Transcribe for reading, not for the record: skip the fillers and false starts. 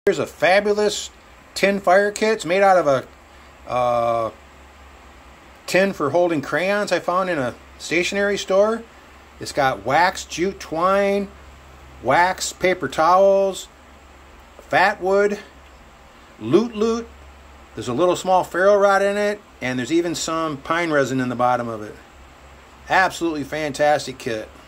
Here's a fabulous tin fire kit. It's made out of a tin for holding crayons I found in a stationery store. It's got wax, jute twine, wax, paper towels, Fatwood, loot. There's a little small ferro rod in it, and there's even some pine resin in the bottom of it. Absolutely fantastic kit.